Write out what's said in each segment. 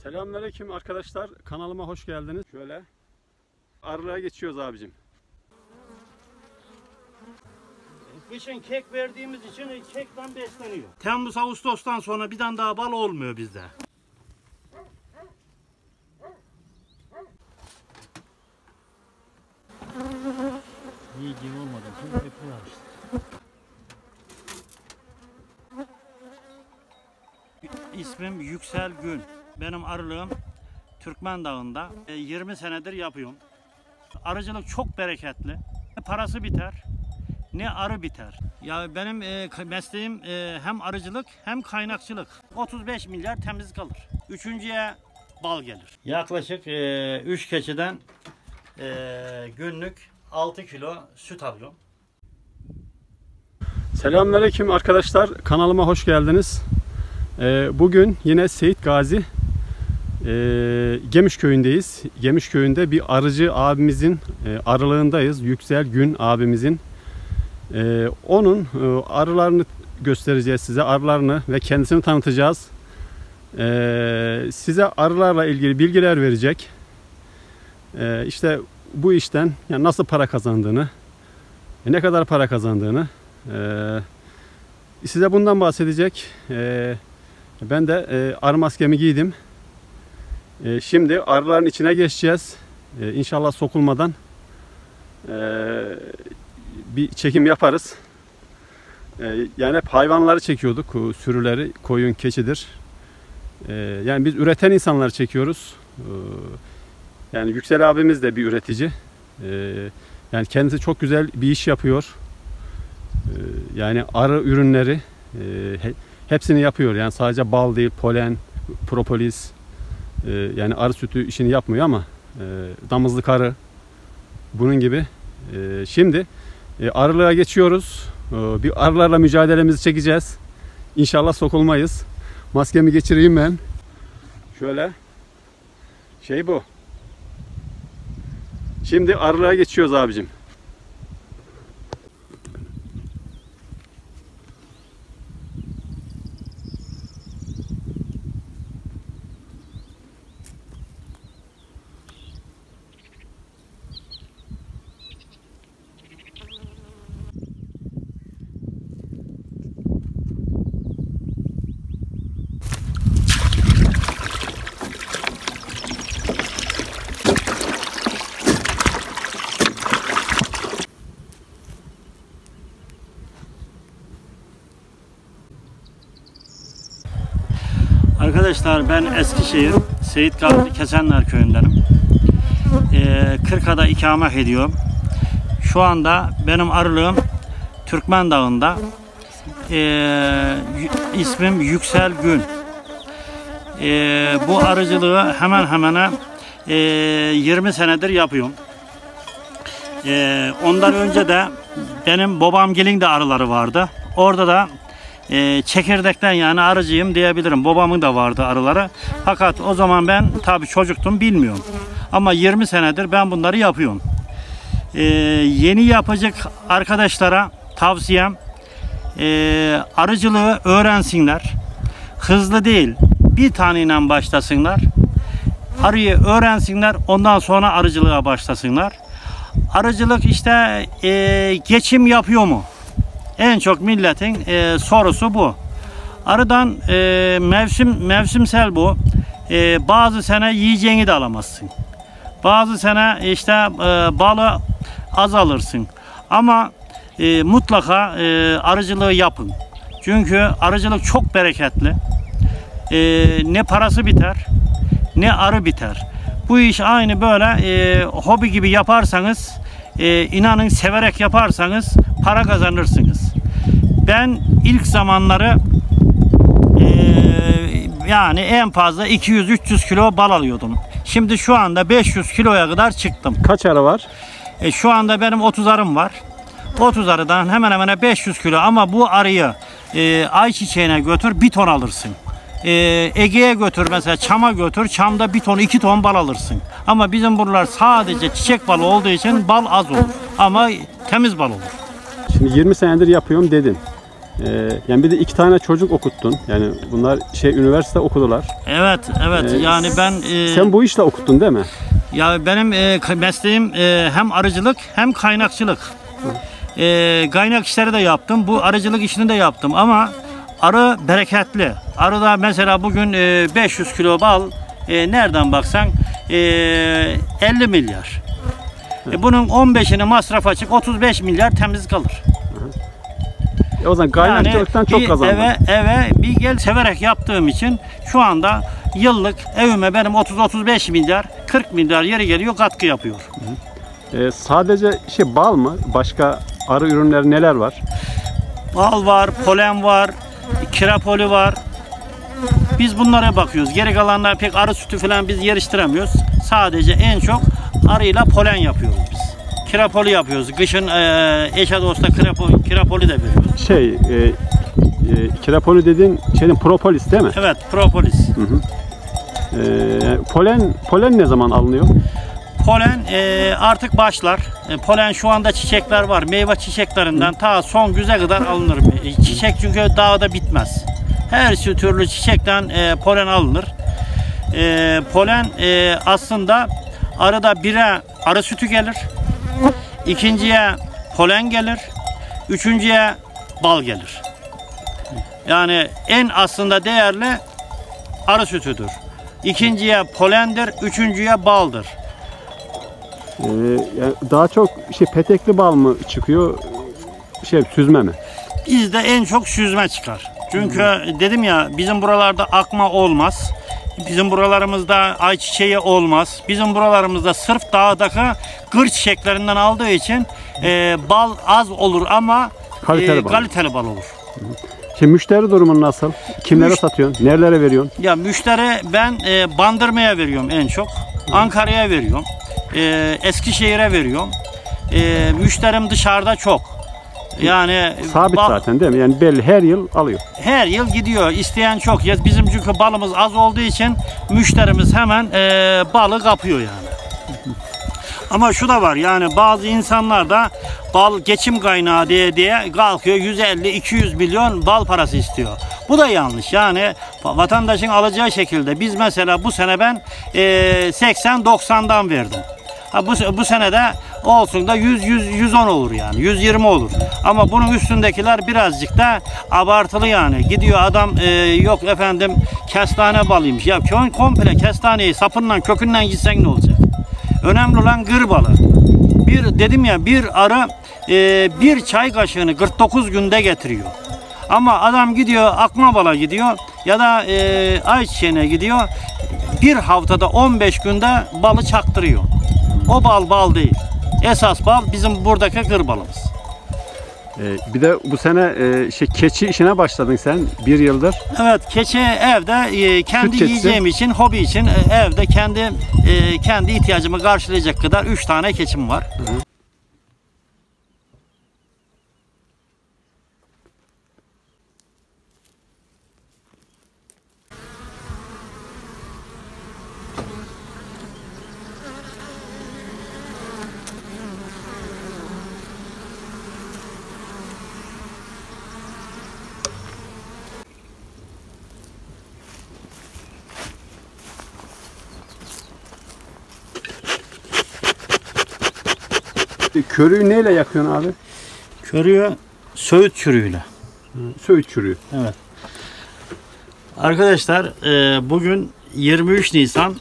Selamünaleyküm arkadaşlar. Kanalıma hoş geldiniz. Şöyle arılara geçiyoruz abicim. Kışın kek verdiğimiz için kekten besleniyor. Temmuz Ağustos'tan sonra bir tane daha bal olmuyor bizde. İyi olmadı. Şimdi yapıyorlar işte. İsmim Yüksel Gün. Benim arılığım Türkmen Dağı'nda. 20 senedir yapıyorum. Arıcılık çok bereketli. Parası biter, ne arı biter. Ya benim mesleğim hem arıcılık hem kaynakçılık. 35 milyar temiz kalır. Üçüncüye bal gelir. Yaklaşık 3 keçiden günlük 6 kilo süt alıyorum. Selamünaleyküm arkadaşlar. Kanalıma hoş geldiniz. Bugün yine Seyit Gazi Gemiş köyündeyiz. Gemiş köyünde bir arıcı abimizin arılığındayız. Yüksel Gün abimizin. Onun arılarını göstereceğiz size. Arılarını ve kendisini tanıtacağız. Size arılarla ilgili bilgiler verecek. İşte bu işten yani nasıl para kazandığını, ne kadar para kazandığını size bundan bahsedecek. Ben de arı maskemi giydim. Şimdi arıların içine geçeceğiz. İnşallah sokulmadan bir çekim yaparız. Yani hep hayvanları çekiyorduk. Sürüleri, koyun, keçidir. Yani biz üreten insanları çekiyoruz. Yani Yüksel abimiz de bir üretici. Yani kendisi çok güzel bir iş yapıyor. Yani arı ürünleri hepsini yapıyor. Yani sadece bal değil, polen, propolis, yani arı sütü işini yapmıyor ama damızlık arı bunun gibi. Şimdi arılığa geçiyoruz. Bir arılarla mücadelemizi çekeceğiz. İnşallah sokulmayız. Maskemi geçireyim ben. Şöyle. Bu. Şimdi arılığa geçiyoruz abicim. Arkadaşlar ben Eskişehir Seyit Gazi Kesenler köyündenim. Kırka'da ikamet ediyorum. Şu anda benim arılığım Türkmen Dağı'nda. İsmim Yüksel Gün. Bu arıcılığı hemen hemen 20 senedir yapıyorum. Ondan önce de benim babamgilin de arıları vardı. Orada da çekirdekten yani arıcıyım diyebilirim. Babamın da vardı arıları. Fakat o zaman ben tabii çocuktum, bilmiyorum. Ama 20 senedir ben bunları yapıyorum. Yeni yapacak arkadaşlara tavsiyem arıcılığı öğrensinler. Hızlı değil, bir taneyle başlasınlar. Arıyı öğrensinler, ondan sonra arıcılığa başlasınlar. Arıcılık işte geçim yapıyor mu? En çok milletin sorusu bu. Arıdan mevsimsel bu. Bazı sene yiyeceğini de alamazsın. Bazı sene işte balı az alırsın. Ama mutlaka arıcılığı yapın. Çünkü arıcılık çok bereketli. Ne parası biter, ne arı biter. Bu iş aynı böyle hobi gibi yaparsanız, inanın severek yaparsanız para kazanırsınız. Ben ilk zamanları yani en fazla 200-300 kilo bal alıyordum. Şimdi şu anda 500 kiloya kadar çıktım. Kaç arı var? Şu anda benim 30 arım var. 30 arıdan hemen hemen 500 kilo ama bu arıyı ayçiçeğine götür 1 ton alırsın. Ege'ye götür mesela, Çam'a götür, Çam'da 1 ton 2 ton bal alırsın. Ama bizim buralar sadece çiçek balı olduğu için bal az olur ama temiz bal olur. Şimdi 20 senedir yapıyorum dedin. Yani bir de 2 tane çocuk okuttun. Yani bunlar üniversite okudular. Evet, yani ben... Sen bu işle okuttun değil mi? Ya benim mesleğim hem arıcılık hem kaynakçılık. Kaynak işleri de yaptım, bu arıcılık işini de yaptım ama arı bereketli. Arıda mesela bugün 500 kilo bal nereden baksan 50 milyar. Bunun 15'ini masraf açık 35 milyar temiz kalır. O zaman kaynakçılıktan yani çok kazandın. Eve bir gel severek yaptığım için şu anda yıllık evime benim 30-35 milyar 40 milyar yeri geliyor katkı yapıyor. Sadece bal mı? Başka arı ürünleri neler var? Bal var, polen var, kirapoli var. Biz bunlara bakıyoruz. Geri kalanlar pek arı sütü falan biz yarıştıramıyoruz. Sadece en çok arıyla polen yapıyoruz biz. Kirapoli yapıyoruz. Kışın eşe dosta kirapoli de veriyoruz. Kirapoli dediğin propolis değil mi? Evet, propolis. Polen ne zaman alınıyor? Polen artık başlar. Polen şu anda çiçekler var. Meyve çiçeklerinden ta son güze kadar alınır. Çiçek çünkü dağda bitmez. Her türlü çiçekten polen alınır. Polen aslında arıda bire arı sütü gelir. İkinciye polen gelir. Üçüncüye bal gelir. Yani en aslında değerli arı sütüdür. İkinciye polendir, üçüncüye baldır. Yani daha çok petekli bal mı çıkıyor, süzme mi? Bizde en çok süzme çıkar. Çünkü dedim ya bizim buralarda akma olmaz. Bizim buralarımızda ayçiçeği olmaz. Bizim buralarımızda sırf dağdaki kır çiçeklerinden aldığı için bal az olur ama kaliteli bal olur. Müşteri durumun nasıl? Kimlere satıyorsun? Nerelere veriyorsun? Ya müşteri ben Bandırma'ya veriyorum en çok. Ankara'ya veriyorum. Eskişehir'e veriyorum. Müşterim dışarıda çok. Yani sabit zaten değil mi? Yani belli her yıl alıyor. Her yıl gidiyor. İsteyen çok. Ya bizim çünkü balımız az olduğu için müşterimiz hemen balı kapıyor yani. Ama şu da var yani bazı insanlar da bal geçim kaynağı diye kalkıyor 150-200 milyon bal parası istiyor. Bu da yanlış yani vatandaşın alacağı şekilde biz mesela bu sene ben 80-90'dan verdim. Bu sene de olsun da 100-110 olur yani 120 olur. Ama bunun üstündekiler birazcık da abartılı yani. Gidiyor adam yok efendim kestane balıymış. Ya komple kestaneyi sapından kökünden gitsen ne olacak? Önemli olan gır balı. Dedim ya bir arı bir çay kaşığını 49 günde getiriyor. Ama adam gidiyor akma bala gidiyor ya da ayçiçeğine gidiyor. Bir haftada 15 günde balı çaktırıyor. O bal değil. Esas bal bizim buradaki gır balımız. Bir de bu sene keçi işine başladın sen 1 yıldır. Evet, keçi evde kendi yiyeceğim için, hobi için evde kendi ihtiyacımı karşılayacak kadar 3 tane keçim var. Körüğü neyle yakıyorsun abi? Körüğü söğüt çürüğüyle. Söğüt çürüğü. Evet. Arkadaşlar bugün 23 Nisan.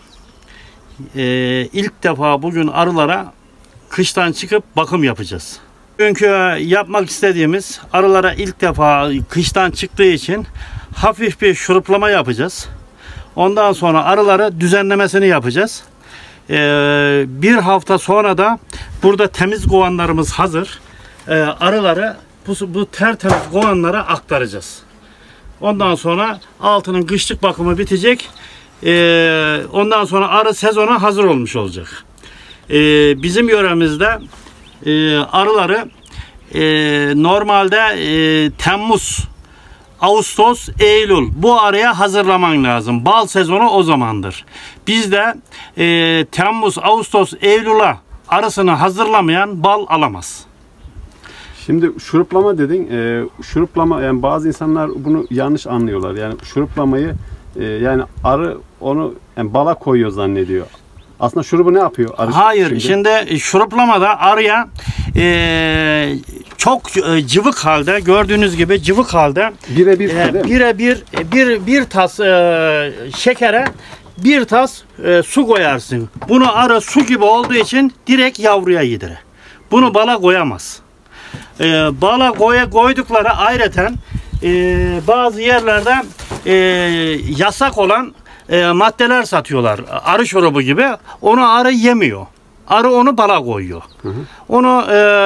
İlk defa bugün arılara kıştan çıkıp bakım yapacağız. Çünkü yapmak istediğimiz arılara ilk defa kıştan çıktığı için hafif bir şuruplama yapacağız. Ondan sonra arıları düzenlemesini yapacağız. Bir hafta sonra da burada temiz kovanlarımız hazır. Arıları bu tertemiz kovanlara aktaracağız. Ondan sonra altının kışlık bakımı bitecek. Ondan sonra arı sezona hazır olmuş olacak. Bizim yöremizde arıları normalde Temmuz, Ağustos, Eylül bu araya hazırlaman lazım. Bal sezonu o zamandır. Bizde Temmuz, Ağustos, Eylül'e arısını hazırlamayan bal alamaz. Şimdi şuruplama dedin. Şuruplama, yani bazı insanlar bunu yanlış anlıyorlar. Yani şuruplamayı yani arı onu yani bala koyuyor zannediyor. Aslında şurubu ne yapıyor arı? Hayır. Şimdi şuruplamada arıya çok cıvık halde, gördüğünüz gibi cıvık halde bir tas şekere bir tas su koyarsın. Bunu arı su gibi olduğu için direkt yavruya yedirir. Bunu bala koyamaz. Bala koydukları ayrıca bazı yerlerde yasak olan maddeler satıyorlar. Arı şurubu gibi. Onu arı yemiyor. Arı onu bala koyuyor. Hı hı. Onu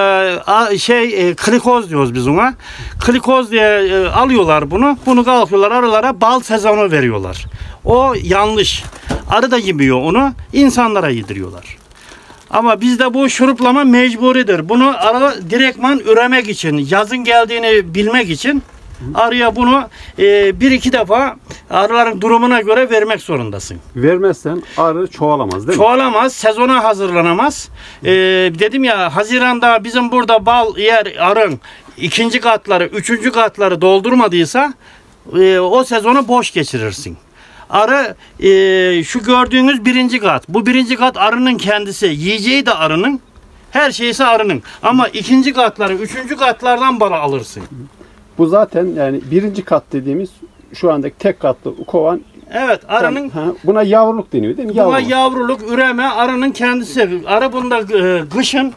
glikoz diyoruz biz ona. Glikoz diye alıyorlar bunu. Bunu kalkıyorlar arılara bal sezonu veriyorlar. O yanlış. Arı da yemiyor onu. İnsanlara yediriyorlar. Ama bizde bu şuruplama mecburidir. Bunu arı direktman üremek için, yazın geldiğini bilmek için arıya bunu bir iki defa arıların durumuna göre vermek zorundasın. Vermezsen arı çoğalamaz değil mi? Çoğalamaz, sezona hazırlanamaz. Dedim ya, Haziran'da bizim burada bal yer arın ikinci katları, üçüncü katları doldurmadıysa o sezonu boş geçirirsin. Arı şu gördüğünüz birinci kat. Bu birinci kat arının kendisi. Yiyeceği de arının. Her şeysi arının. Ama ikinci katları, üçüncü katlardan bal alırsın. Bu zaten yani birinci kat dediğimiz şu andaki tek katlı kovan. Evet, arının. Buna yavruluk deniyor değil mi? Buna yavruluk, üreme arının kendisi. Arı bunda kışın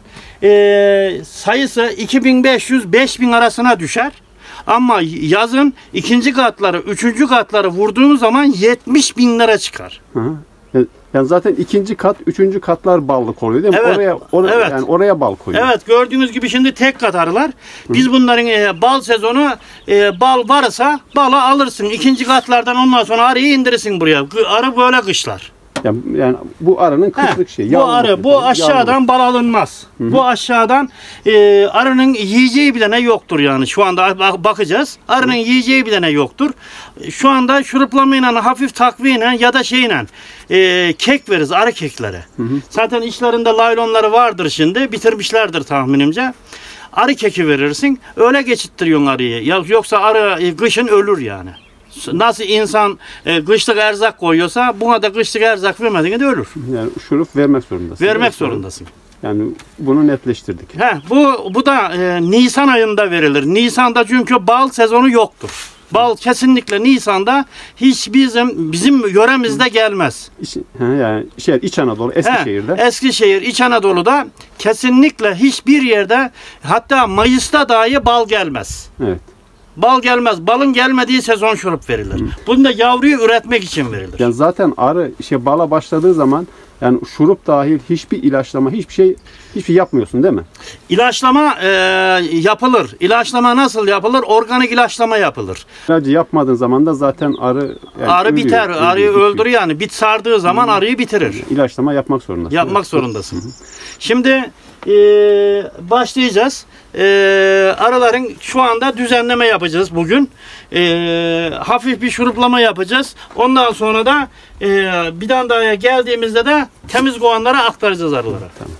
sayısı 2500-5000 arasına düşer. Ama yazın ikinci katları, üçüncü katları vurduğumuz zaman 70.000 lira çıkar. Hı. Yani zaten ikinci kat, üçüncü katlar ballık oluyor değil mi? Evet, evet. Yani oraya bal koyuyor. Evet, gördüğünüz gibi şimdi tek kat arılar. Biz bunların bal sezonu bal varsa balı alırsın. İkinci katlardan ondan sonra arıyı indirirsin buraya. Arı böyle kışlar. Yani bu arının kışlık şeyi. Bu arı, bu aşağıdan bal alınmaz. Hı-hı. Bu aşağıdan arının yiyeceği bir tane yoktur yani. Şu anda bakacağız. Arının yiyeceği bir tane yoktur. Şu anda şuruplamayla, hafif takviyeyle ya da şeyle kek veririz, arı kekleri. Hı-hı. Zaten içlerinde laylonları vardır şimdi. Bitirmişlerdir tahminimce. Arı keki verirsin. Öyle geçittiriyorsun arıyı. Yoksa arı kışın ölür yani. Nasıl insan kışlık erzak koyuyorsa buna da kışlık erzak vermediğinde de ölür. Yani şurup vermek zorundasın. Vermek zorundasın. Yani bunu netleştirdik. Bu da Nisan ayında verilir. Nisan'da çünkü bal sezonu yoktur. Bal kesinlikle Nisan'da hiç bizim yöremizde gelmez. Yani İç Anadolu, Eskişehir'de. Eskişehir, İç Anadolu'da kesinlikle hiçbir yerde, hatta Mayıs'ta dahi bal gelmez. Evet. Bal gelmez. Balın gelmediği sezon şurup verilir. Bunu da yavruyu üretmek için verilir. Yani zaten arı bala başladığı zaman yani şurup dahil hiçbir ilaçlama, hiçbir şey yapmıyorsun değil mi? İlaçlama yapılır. İlaçlama nasıl yapılır? Organik ilaçlama yapılır. İlacı yapmadığın zaman da zaten arı arı biter. Arıyı öldürür yani. Bit sardığı zaman arıyı bitirir. İlaçlama yapmak zorundasın. Yapmak zorundasın. Şimdi başlayacağız. Arıların şu anda düzenleme yapacağız bugün. Hafif bir şuruplama yapacağız. Ondan sonra da bir daha geldiğimizde de temiz kovanlara aktaracağız arılara. Tamam.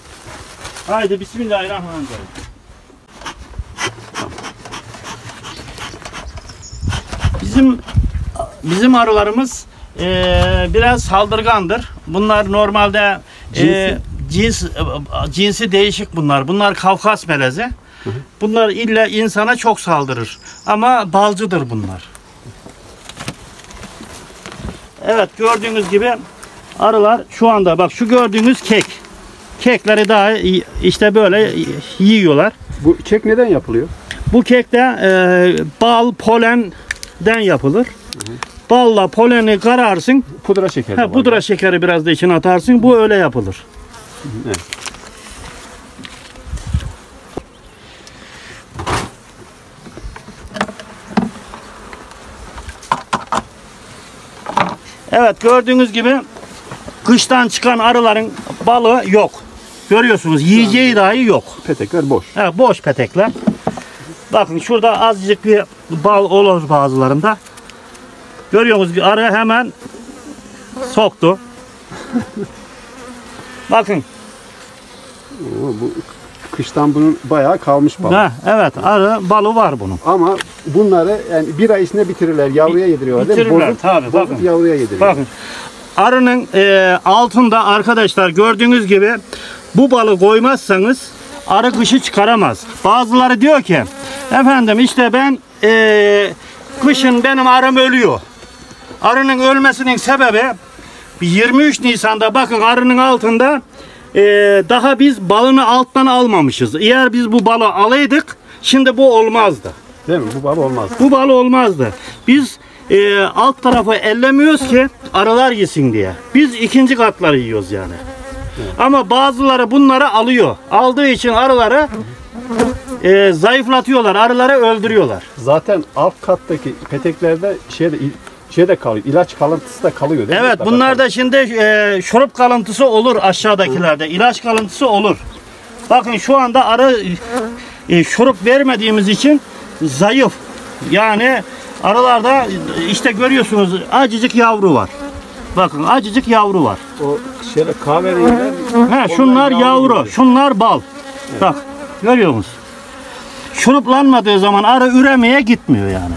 Haydi bismillahirrahmanirrahim. Bizim arılarımız biraz saldırgandır. Bunlar normalde cinsi değişik bunlar. Bunlar Kafkas melezi. Hı hı. Bunlar illa insana çok saldırır. Ama balcıdır bunlar. Evet, gördüğünüz gibi arılar şu anda, bak şu gördüğünüz kek. Kekleri daha işte böyle yiyorlar. Bu kek neden yapılıyor? Bu kek de bal, polenden yapılır. Hı hı. Balla poleni kararsın. Pudra şekeri. Pudra şekeri biraz da içine atarsın. Bu öyle yapılır. Evet. Evet, gördüğünüz gibi kıştan çıkan arıların balı yok. Görüyorsunuz, yiyeceği dahi yok. Petekler boş. Evet, boş petekler. Bakın şurada azıcık bir bal olur bazılarında. Görüyorsunuz ki arı hemen soktu. Bakın. Bu kıştan bunun bayağı kalmış bal. Ha, evet, arı balı var bunun. Ama bunları yani bir ay içinde bitirirler, yavruya yediriyorlar değil mi? Bitirirler, tabii, bozup bakın. yavruya yediriyor. Bakın, arının altında arkadaşlar gördüğünüz gibi bu balı koymazsanız arı kışı çıkaramaz. Bazıları diyor ki, efendim işte ben kışın benim arım ölüyor. Arının ölmesinin sebebi 23 Nisan'da bakın arının altında daha biz balını alttan almamışız. Eğer biz bu balı alaydık şimdi bu olmazdı. Değil mi? Bu bal olmaz. Bu bal olmazdı. Biz alt tarafı ellemiyoruz ki arılar yesin diye. Biz ikinci katları yiyoruz yani. Evet. Ama bazıları bunları alıyor. Aldığı için arıları zayıflatıyorlar. Arıları öldürüyorlar. Zaten alt kattaki peteklerde şeyde kalıyor. İlaç kalıntısı da kalıyor değil mi? Evet, bunlarda şimdi şurup kalıntısı olur aşağıdakilerde. İlaç kalıntısı olur. Bakın şu anda arı şurup vermediğimiz için zayıf. Yani arılarda işte görüyorsunuz acıcık yavru var. Bakın acıcık yavru var. O şeyde kahverengiler. Şunlar yavru, şunlar bal. Evet. Bak görüyor musunuz? Şuruplanmadığı zaman arı üremeye gitmiyor yani.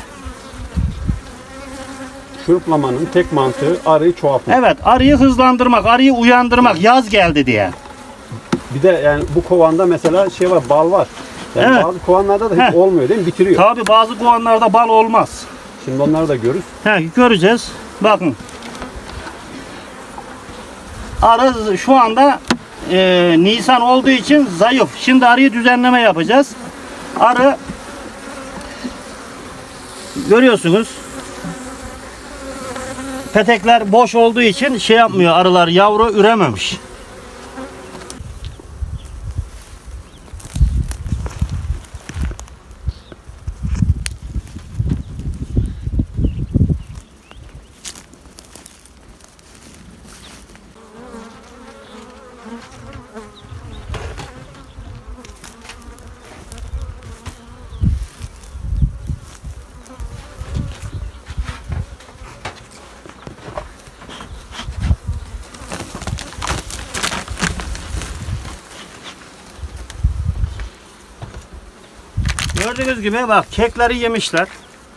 Şuruplamanın tek mantığı arıyı çoğaltmak. Evet, arıyı hızlandırmak, arıyı uyandırmak, yaz geldi diye. Bir de yani bu kovanda mesela şey var, bal var. Yani evet. Bazı kovanlarda da hiç olmuyor değil mi? Bitiriyor. Tabii bazı kovanlarda bal olmaz. Şimdi onları da görürüz. Göreceğiz. Bakın. Arı şu anda Nisan olduğu için zayıf. Şimdi arıyı düzenleme yapacağız. Arı görüyorsunuz. Petekler boş olduğu için şey yapmıyor, arılar yavru ürememiş. Gördüğünüz gibi bak kekleri yemişler.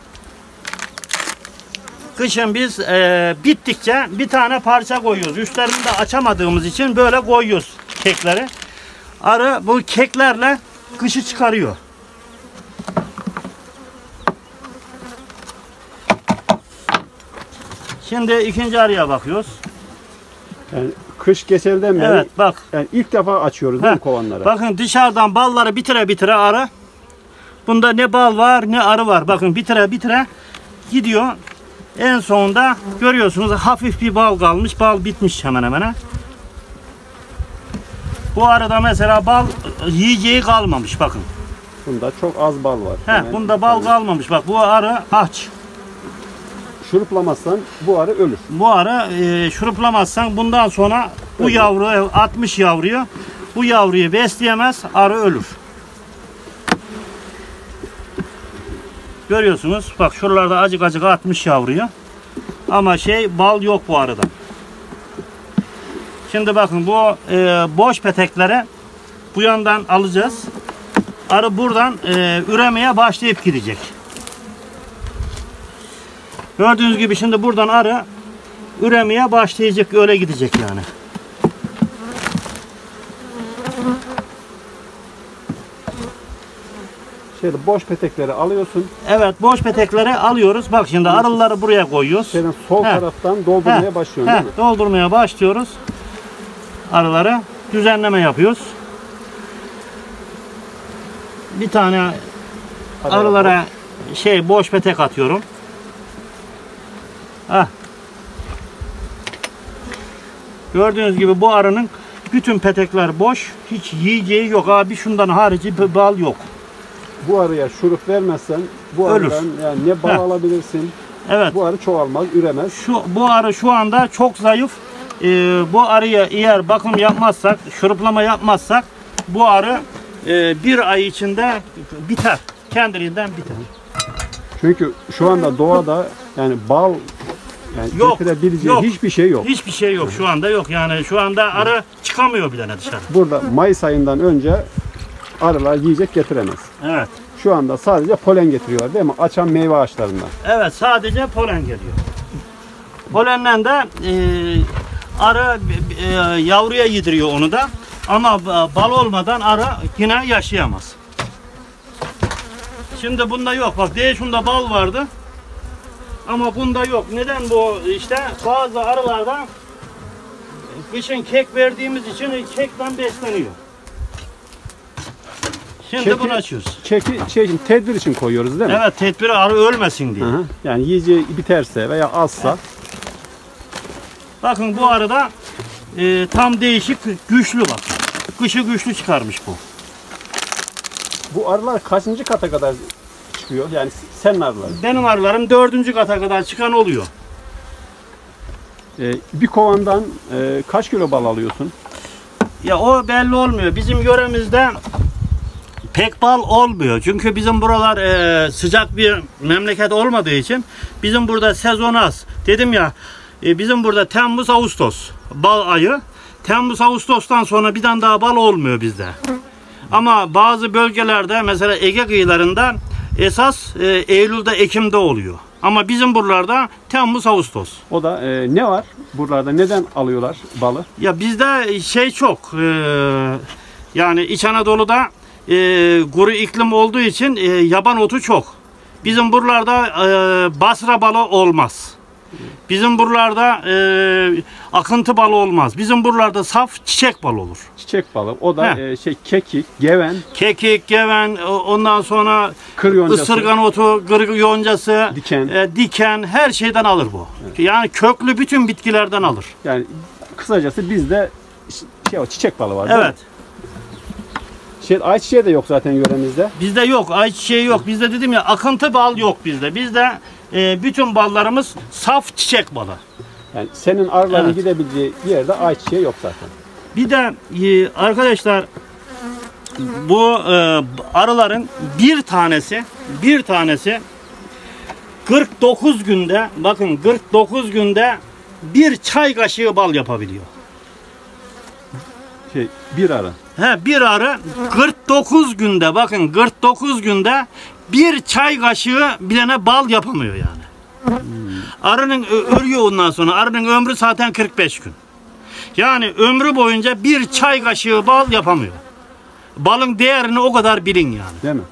Kışın biz bittikçe bir tane parça koyuyoruz. Üstlerini de açamadığımız için böyle koyuyoruz kekleri. Arı bu keklerle kışı çıkarıyor. Şimdi ikinci arıya bakıyoruz. Yani kış keselden beri evet, bak. Yani ilk defa açıyoruz değil mi kovanları? Bakın dışarıdan balları bitire arı. Bunda ne bal var ne arı var. Bakın bitire gidiyor. En sonunda görüyorsunuz hafif bir bal kalmış. Bal bitmiş hemen hemen. Bu arada mesela bal yiyeceği kalmamış bakın. Bunda çok az bal var. Bunda bal kalmamış. Bak bu arı aç. Şuruplamazsan bu arı ölür. Bu arı şuruplamazsan bundan sonra bu yavru 60 yavruyu bu yavruyu besleyemez, arı ölür. Görüyorsunuz bak şuralarda acık atmış yavruyu. Ama bal yok bu arada. Şimdi bakın bu boş petekleri bu yandan alacağız. Arı buradan üremeye başlayıp gidecek. Gördüğünüz gibi şimdi buradan arı üremeye başlayacak, öyle gidecek yani. Boş petekleri alıyorsun. Evet, boş petekleri alıyoruz. Bak şimdi arıları buraya koyuyoruz. Sol taraftan doldurmaya başlıyorsun değil mi? Doldurmaya başlıyoruz. Arıları düzenleme yapıyoruz. Bir tane arılara boş petek atıyorum. Gördüğünüz gibi bu arının bütün petekler boş. Hiç yiyeceği yok. Abi şundan harici bir bal yok. Bu arıya şurup vermezsen bu arıdan yani ne bal alabilirsin. Evet. Bu arı çoğalmaz, üremez. Bu arı şu anda çok zayıf. Bu arıya eğer bakım yapmazsak, şuruplama yapmazsak bu arı bir ay içinde biter. Kendiliğinden biter. Çünkü şu anda doğada yani bal yok, hiçbir şey yok. Hiçbir şey yok şu anda yok. Yani şu anda arı çıkamıyor bile dışarı. Burada Mayıs ayından önce arılar yiyecek getiremez. Evet. Şu anda sadece polen getiriyorlar değil mi? Açan meyve ağaçlarından. Evet, sadece polen geliyor. Polenden de arı yavruya yediriyor onu da. Ama bal olmadan arı yine yaşayamaz. Şimdi bunda yok. Bak şunda bal vardı. Ama bunda yok. Neden bu? İşte bazı arılardan kışın kek verdiğimiz için kekten besleniyor. Şimdi bunu açıyoruz. Keki tedbir için koyuyoruz değil mi? Evet, tedbiri arı ölmesin diye. Hı hı. Yani yiyeceği biterse veya azsa. Evet. Bakın bu arada tam değişik, güçlü bak. Kışı güçlü çıkarmış bu. Bu arılar kaçıncı kata kadar çıkıyor? Yani senin arıların. Benim arılarım 4. kata kadar çıkan oluyor. Bir kovandan kaç kilo bal alıyorsun? Ya o belli olmuyor. Bizim yöremizde pek bal olmuyor. Çünkü bizim buralar sıcak bir memleket olmadığı için bizim burada sezon az. Dedim ya bizim burada Temmuz-Ağustos bal ayı. Temmuz-Ağustos'tan sonra bir tane daha bal olmuyor bizde. Ama bazı bölgelerde mesela Ege kıyılarında esas Eylül'de, Ekim'de oluyor. Ama bizim buralarda Temmuz-Ağustos. O da ne var? Buralarda neden alıyorlar balı? Ya bizde çok. Yani İç Anadolu'da kuru iklim olduğu için yaban otu çok. Bizim buralarda Basra balı olmaz. Bizim buralarda akıntı balı olmaz. Bizim buralarda saf çiçek balı olur. Çiçek balı. O da kekik, geven. Kekik, geven, ondan sonra kır yoncası, ısırgan otu, kır yoncası, diken her şeyden alır bu. Evet. Yani köklü bütün bitkilerden alır. Yani kısacası bizde çiçek balı var. Evet. Ayçiçeği de yok zaten yöremizde. Bizde yok, ayçiçeği yok. Bizde dedim ya akıntı bal yok bizde. Bizde bütün ballarımız saf çiçek balı. Yani senin arıların gidebileceği bir yerde ayçiçeği yok zaten. Bir de arkadaşlar bu arıların bir tanesi 49 günde, bakın 49 günde bir çay kaşığı bal yapabiliyor. Bir arı. Bir arı 49 günde, bakın 49 günde bir çay kaşığı bilene bal yapamıyor yani. Arının ölüyor ondan sonra. Arının ömrü zaten 45 gün. Yani ömrü boyunca bir çay kaşığı bal yapamıyor. Balın değerini o kadar bilin yani. Değil mi?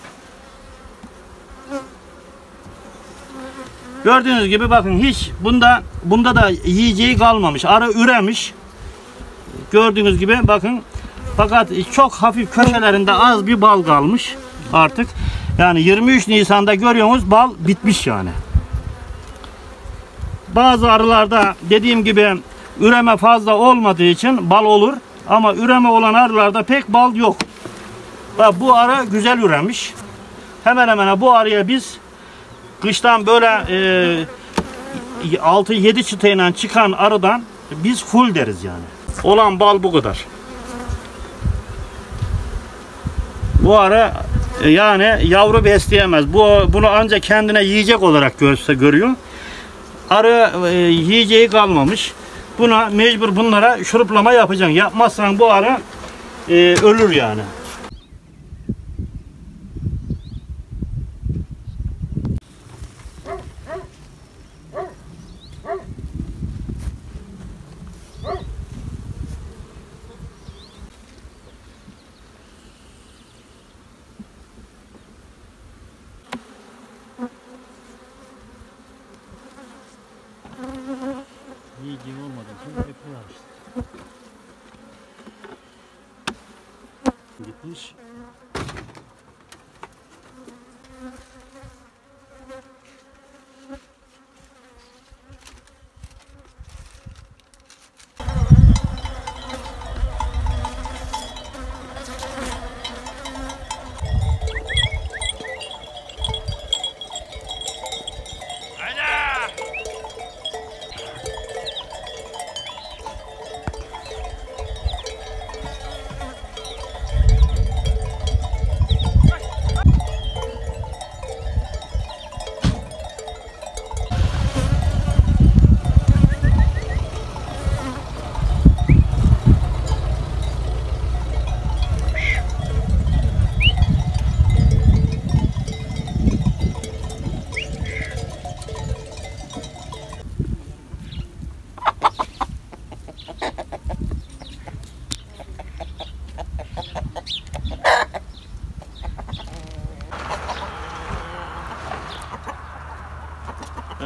Gördüğünüz gibi bakın hiç bunda da yiyeceği kalmamış. Arı üremiş. Gördüğünüz gibi bakın. Fakat çok hafif köşelerinde az bir bal kalmış artık. Yani 23 Nisan'da görüyorsunuz bal bitmiş yani. Bazı arılarda dediğim gibi üreme fazla olmadığı için bal olur. Ama üreme olan arılarda pek bal yok. Bak bu arı güzel üremiş. Hemen hemen bu arıya biz kıştan böyle 6-7 çıtayla çıkan arıdan biz full deriz yani. Olan bal bu kadar. Bu arı yani yavru besleyemez. Bunu ancak kendine yiyecek olarak görüyor. Arı yiyeceği kalmamış. Buna mecbur bunlara şuruplama yapacaksın. Yapmazsan bu arı ölür yani. Yiyeceğim olmadan sonra yapıyorlar işte. Gitmiş.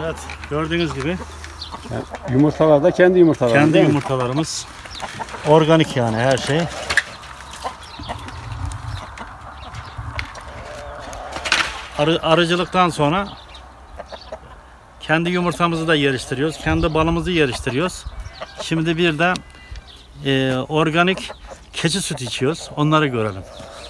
Evet, gördüğünüz gibi Yani yumurtalar da kendi yumurtaları. kendi değil mi? yumurtalarımız. Organik yani her şey. Arıcılıktan sonra kendi yumurtamızı da yeriştiriyoruz. Kendi balımızı yeriştiriyoruz. Şimdi bir de organik keçi sütü içiyoruz. Onları görelim.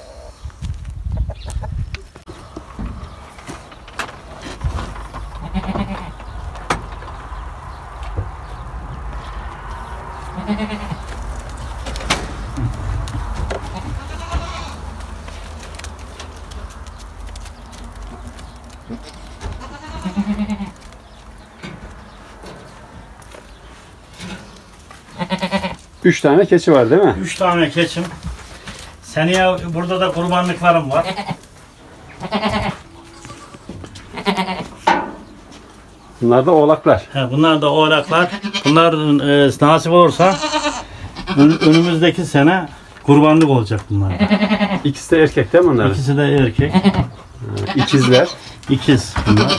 Üç tane keçi var değil mi? 3 tane keçim. Seneye burada da kurbanlıklarım var. Bunlar da oğlaklar. Bunlar da oğlaklar. Bunlar nasip olursa önümüzdeki sene kurbanlık olacak bunlar. İkisi de erkek değil mi bunlar? İkisi de erkek. İkizler. İkiz bunlar.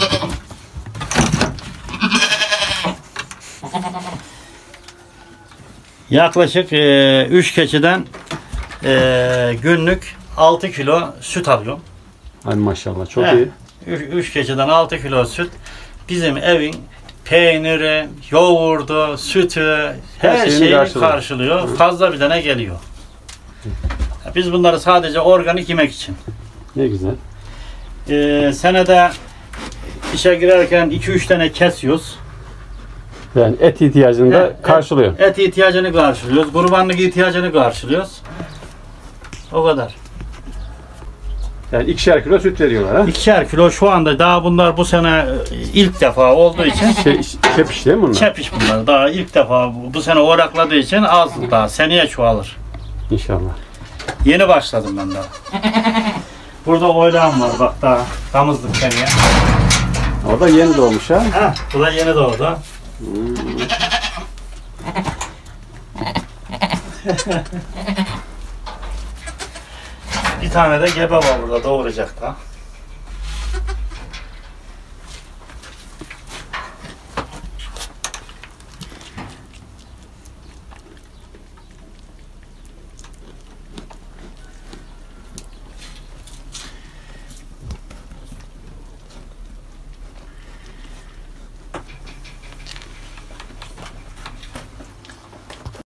Yaklaşık 3 keçiden günlük 6 kilo süt alıyorum. Hadi maşallah çok Evet. iyi. 3 keçiden 6 kilo süt bizim evin peyniri, yoğurdu, sütü her şeyini şeyi karşılıyor. Fazla bir tane geliyor. Biz bunları sadece organik yemek için. Ne güzel. Senede işe girerken 2-3 tane kesiyoruz. Yani et ihtiyacını da karşılıyor. Et ihtiyacını karşılıyoruz. Kurbanlık ihtiyacını karşılıyoruz. O kadar. Yani 2'şer kilo süt veriyorlar ha? 2'şer kilo şu anda daha bunlar bu sene ilk defa olduğu için Çepiş değil mi bunlar? çepiş bunlar. Daha ilk defa bu sene oğlakladığı için az daha. Seneye çoğalır. İnşallah. Yeni başladım ben daha. Burada oğlağım var bak daha. Damızlık seneye. O da yeni doğmuş ha? Bu da yeni doğdu. Bir tane de gebe var burada doğuracak da.